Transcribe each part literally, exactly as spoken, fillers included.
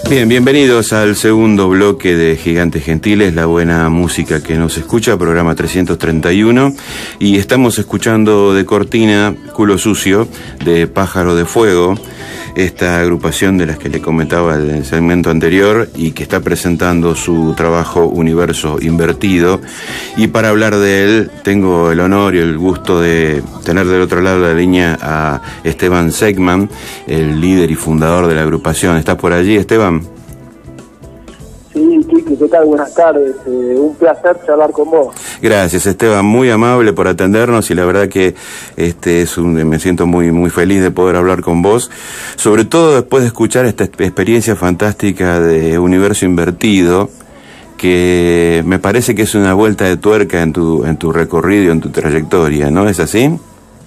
Bien, bienvenidos al segundo bloque de Gigantes Gentiles, la buena música que nos escucha, programa trescientos treinta y uno, y estamos escuchando de cortina Culo Sucio, de Pájaro de Fuego, esta agrupación de las que le comentaba en el segmento anterior y que está presentando su trabajo Universo Invertido. Y para hablar de él tengo el honor y el gusto de tener del otro lado de la línea a Esteban Segman, el líder y fundador de la agrupación. ¿Estás por allí, Esteban? Sí, Kiki, ¿qué tal? Buenas tardes. Eh, un placer charlar con vos. Gracias, Esteban, muy amable por atendernos y la verdad que este es un, me siento muy muy feliz de poder hablar con vos, sobre todo después de escuchar esta experiencia fantástica de Universo Invertido, que me parece que es una vuelta de tuerca en tu en tu recorrido, en tu trayectoria, ¿no es así?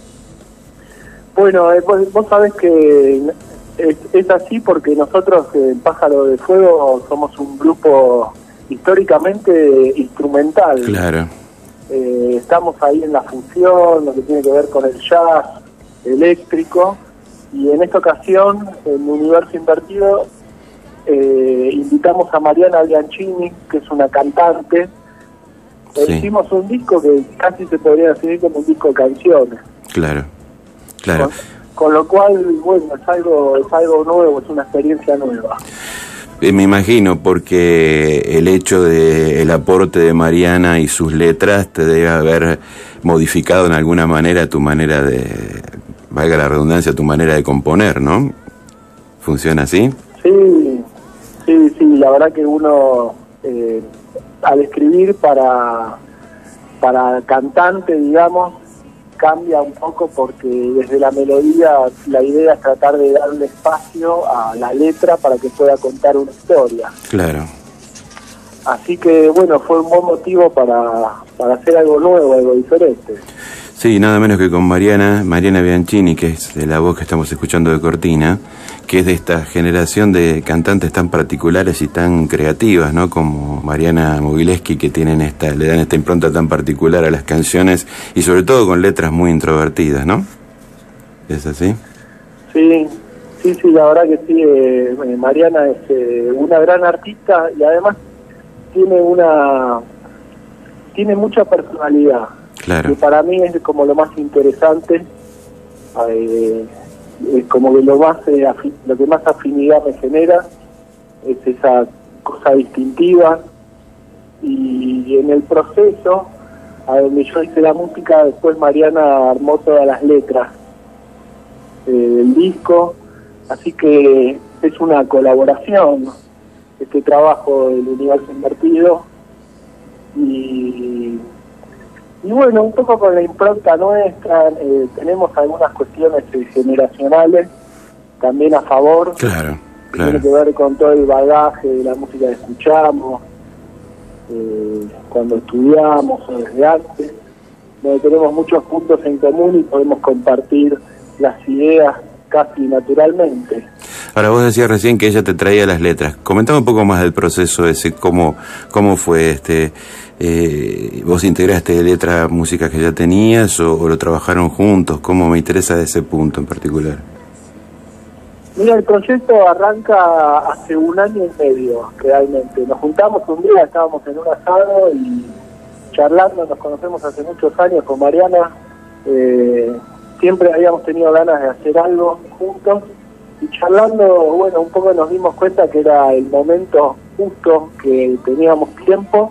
Bueno, eh, vos, vos sabés que es, es así porque nosotros en Pájaro de Fuego somos un grupo históricamente instrumental. Claro. Eh, estamos ahí en la fusión, lo que tiene que ver con el jazz eléctrico, y en esta ocasión, en Universo Invertido, eh, invitamos a Mariana Bianchini, que es una cantante. Sí. E hicimos un disco que casi se podría definir como un disco de canciones. Claro, claro. Con, con lo cual, bueno, es algo, es algo nuevo, es una experiencia nueva. Me imagino, porque el hecho de el aporte de Mariana y sus letras te debe haber modificado en alguna manera tu manera de, valga la redundancia, tu manera de componer, ¿no? ¿Funciona así? Sí, sí, sí, la verdad que uno eh, al escribir para, para cantante, digamos, cambia un poco porque desde la melodía la idea es tratar de darle espacio a la letra para que pueda contar una historia. Claro. Así que bueno, fue un buen motivo para, para hacer algo nuevo, algo diferente. Sí, nada menos que con Mariana, Mariana Bianchini, que es de la voz que estamos escuchando de cortina, que es de esta generación de cantantes tan particulares y tan creativas, ¿no? Como Mariana Mogileski, que tienen esta, le dan esta impronta tan particular a las canciones y sobre todo con letras muy introvertidas, ¿no? ¿Es así? Sí, sí, sí, la verdad que sí. Eh, Mariana es eh, una gran artista y además tiene una, tiene mucha personalidad. Claro. Que para mí es como lo más interesante, eh, es como que lo más eh, afi- lo que más afinidad me genera es esa cosa distintiva, y en el proceso a donde yo hice la música, después Mariana armó todas las letras eh, del disco, así que es una colaboración este trabajo del Universo Invertido. y Y bueno, un poco con la impronta nuestra, eh, tenemos algunas cuestiones eh, generacionales también a favor. Claro, claro. Tiene que ver con todo el bagaje de la música que escuchamos, eh, cuando estudiamos o desde antes, donde tenemos muchos puntos en común y podemos compartir las ideas casi naturalmente. Ahora, vos decías recién que ella te traía las letras. Comentame un poco más del proceso ese, cómo, cómo fue este... Eh, ¿Vos integraste letra, música que ya tenías o, o lo trabajaron juntos? ¿Cómo? Me interesa de ese punto en particular. Mira, el proyecto arranca hace un año y medio, realmente. Nos juntamos un día, estábamos en un asado y charlando, nos conocemos hace muchos años con Mariana. Eh, siempre habíamos tenido ganas de hacer algo juntos y charlando, bueno, un poco nos dimos cuenta que era el momento justo, que teníamos tiempo.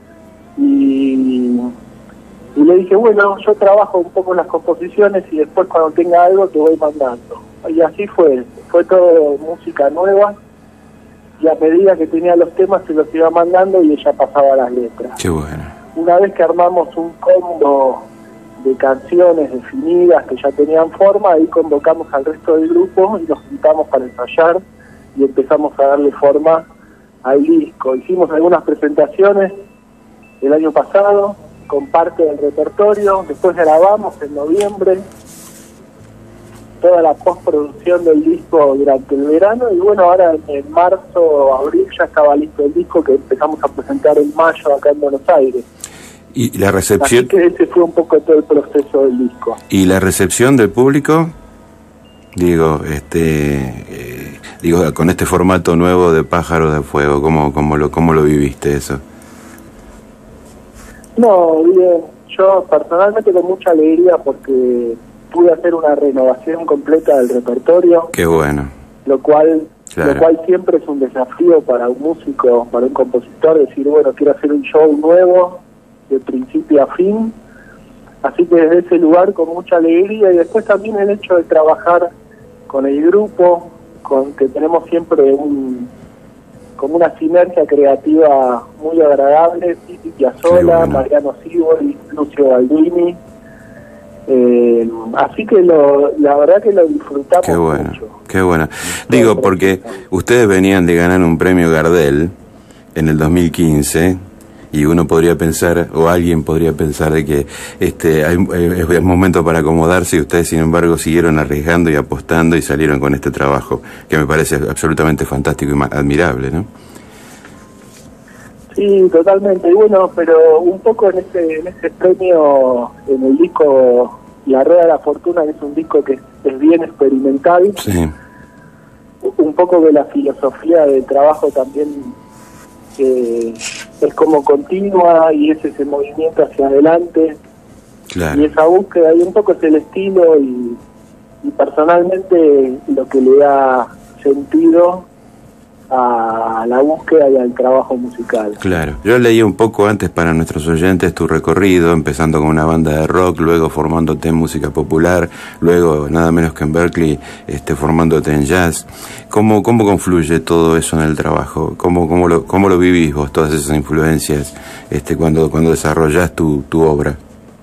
Y, y le dije, bueno, yo trabajo un poco en las composiciones y después cuando tenga algo te voy mandando. Y así fue, fue todo música nueva, y a medida que tenía los temas se los iba mandando y ella pasaba las letras. Qué bueno. Una vez que armamos un combo de canciones definidas que ya tenían forma, ahí convocamos al resto del grupo y nos juntamos para ensayar y empezamos a darle forma al disco. Hicimos algunas presentaciones el año pasado, con parte del repertorio, después grabamos en noviembre toda la postproducción del disco durante el verano, y bueno, ahora en marzo o abril ya estaba listo el disco, que empezamos a presentar en mayo acá en Buenos Aires. ¿Y la recepción? Así que ese fue un poco todo el proceso del disco. ¿Y la recepción del público? Digo, este... Eh... Digo, con este formato nuevo de Pájaros de Fuego, ¿cómo, cómo, lo, cómo lo viviste eso? No, bien, yo personalmente con mucha alegría porque pude hacer una renovación completa del repertorio. Qué bueno. Lo cual, claro. lo cual siempre es un desafío para un músico, para un compositor, decir, bueno, quiero hacer un show nuevo, de principio a fin. Así que desde ese lugar con mucha alegría, y después también el hecho de trabajar con el grupo, con que tenemos siempre un como una sinergia creativa muy agradable, Titi Piazzolla, bueno. Mariano Sivori, Lucio Baldini. Eh, así que lo, la verdad que lo disfrutamos qué bueno, mucho. Qué bueno. Digo, porque ustedes venían de ganar un premio Gardel en el dos mil quince, y uno podría pensar, o alguien podría pensar, de que este hay, es el momento para acomodarse, y ustedes sin embargo siguieron arriesgando y apostando y salieron con este trabajo, que me parece absolutamente fantástico y admirable, ¿no? Sí, totalmente. Y bueno, pero un poco en este, en este premio, en el disco La Rueda de la Fortuna, que es un disco que es, es bien experimental, sí. Un poco de la filosofía del trabajo también que es como continua, y es ese movimiento hacia adelante, claro. Y esa búsqueda, y un poco es el estilo y, y personalmente lo que le da sentido a la búsqueda y al trabajo musical. Claro, yo leí un poco antes para nuestros oyentes tu recorrido, empezando con una banda de rock, luego formándote en música popular, luego nada menos que en Berkeley, este, formándote en jazz. ¿Cómo, cómo confluye todo eso en el trabajo? ¿Cómo, cómo, lo, cómo lo vivís vos, todas esas influencias, este, cuando, cuando desarrollás tu, tu obra?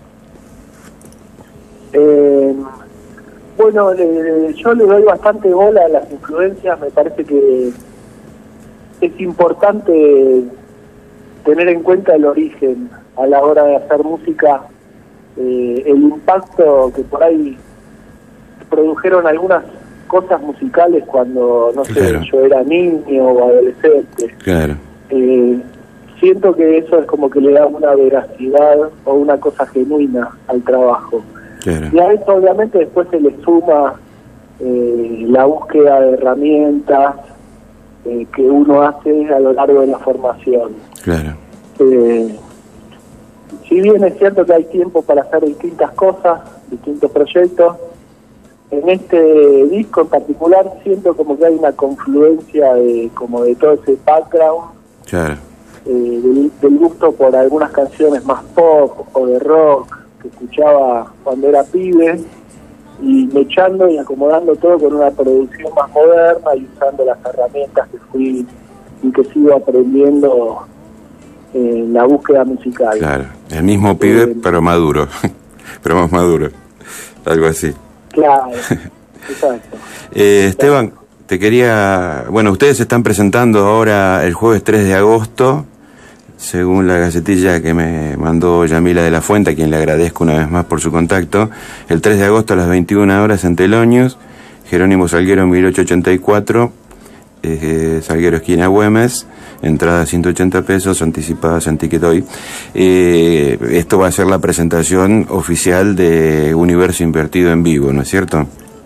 Eh, bueno, le, yo le doy bastante bola a las influencias. Me parece que es importante tener en cuenta el origen a la hora de hacer música, eh, el impacto que por ahí produjeron algunas cosas musicales cuando, no claro. sé, yo era niño o adolescente. Claro. Eh, siento que eso es como que le da una veracidad o una cosa genuina al trabajo. Claro. Y a eso obviamente después se le suma eh, la búsqueda de herramientas eh, que uno hace a lo largo de la formación. Claro. Eh, si bien es cierto que hay tiempo para hacer distintas cosas, distintos proyectos, en este disco en particular siento como que hay una confluencia de como de todo ese background, claro. eh, del, del gusto por algunas canciones más pop o de rock que escuchaba cuando era pibe, y mechando y acomodando todo con una producción más moderna y usando las herramientas que fui y que sigo aprendiendo en la búsqueda musical. Claro, el mismo pibe, eh, pero maduro, pero más maduro, algo así. Claro, exacto. eh, Esteban, te quería... Bueno, ustedes se están presentando ahora el jueves tres de agosto, según la gacetilla que me mandó Yamila de la Fuente, a quien le agradezco una vez más por su contacto. El tres de agosto a las veintiuna horas en Teloños, Jerónimo Salguero mil ochocientos ochenta y cuatro, eh, Salguero esquina Güemes, entrada ciento ochenta pesos, anticipadas en Ticket Hoy. Eh, esto va a ser la presentación oficial de Universo Invertido en vivo, ¿no es cierto?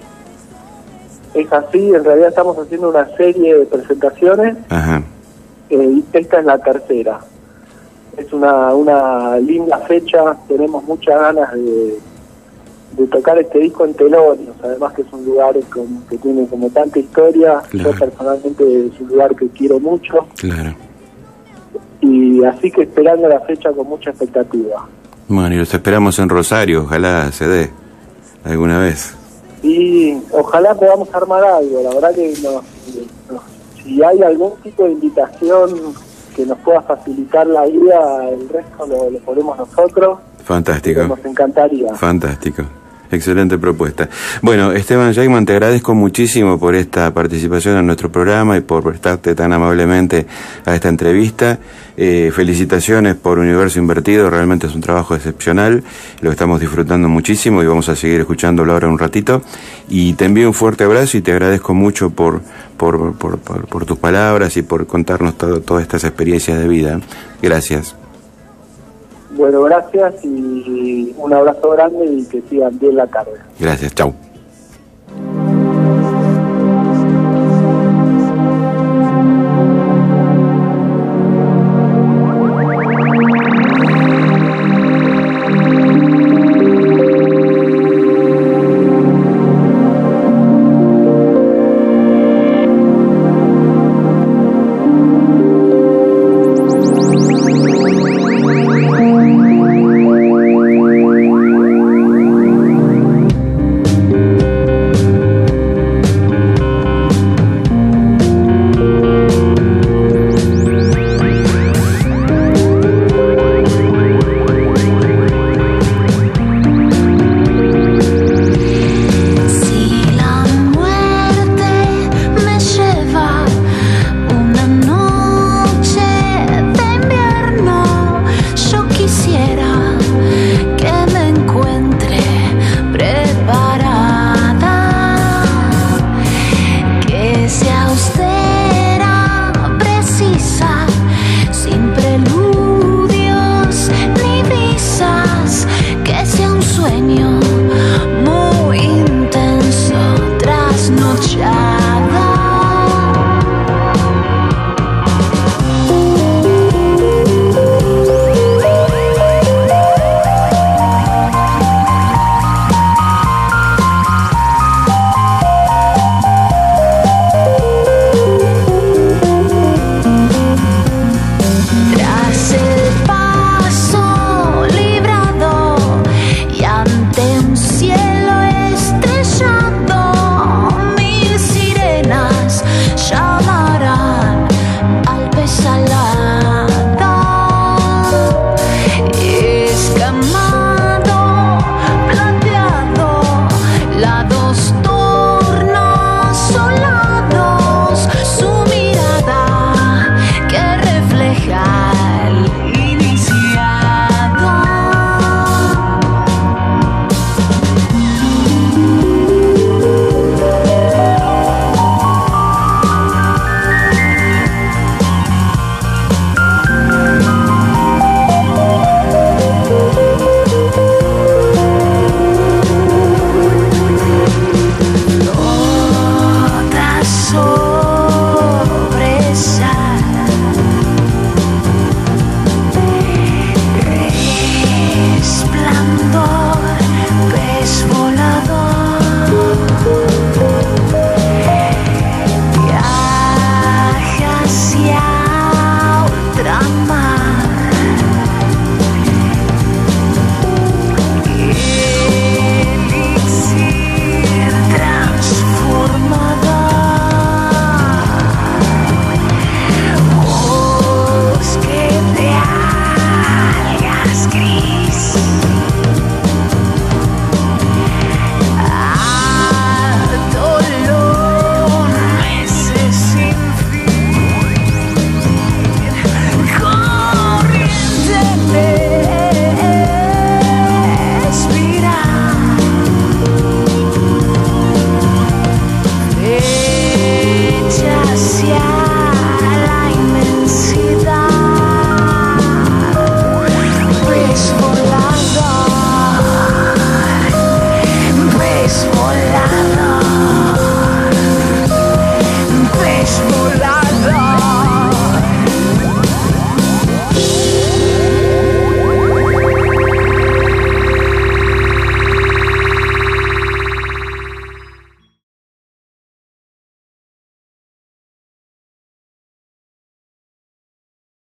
Es así, en realidad estamos haciendo una serie de presentaciones. Ajá. Eh, esta es la tercera. Es una, una linda fecha, tenemos muchas ganas de, de tocar este disco en Teloños, además que es un lugar con, que tiene como tanta historia. Claro. Yo personalmente es un lugar que quiero mucho. Claro. Y así que esperando la fecha con mucha expectativa. Bueno, y los esperamos en Rosario, ojalá se dé alguna vez. Y ojalá podamos armar algo, la verdad que no, no, si hay algún tipo de invitación que nos pueda facilitar la vida, el resto lo, lo ponemos nosotros. Fantástico. Nos encantaría. Fantástico. Excelente propuesta. Bueno, Esteban Jaiman, te agradezco muchísimo por esta participación en nuestro programa y por prestarte tan amablemente a esta entrevista. Eh, felicitaciones por Universo Invertido, realmente es un trabajo excepcional, lo estamos disfrutando muchísimo y vamos a seguir escuchándolo ahora un ratito. Y te envío un fuerte abrazo y te agradezco mucho por, por, por, por, por tus palabras y por contarnos todo, todas estas experiencias de vida. Gracias. Bueno, gracias y un abrazo grande y que sigan bien la tarde. Gracias, chau. no child.